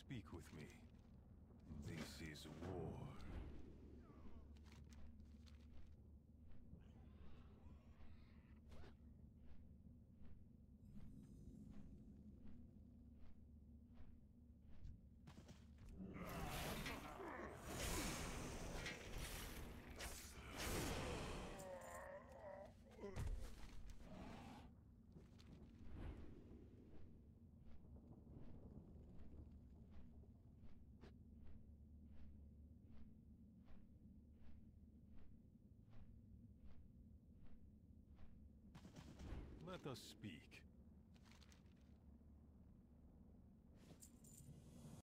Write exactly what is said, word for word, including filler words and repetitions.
speak with me. This is war. Let us speak.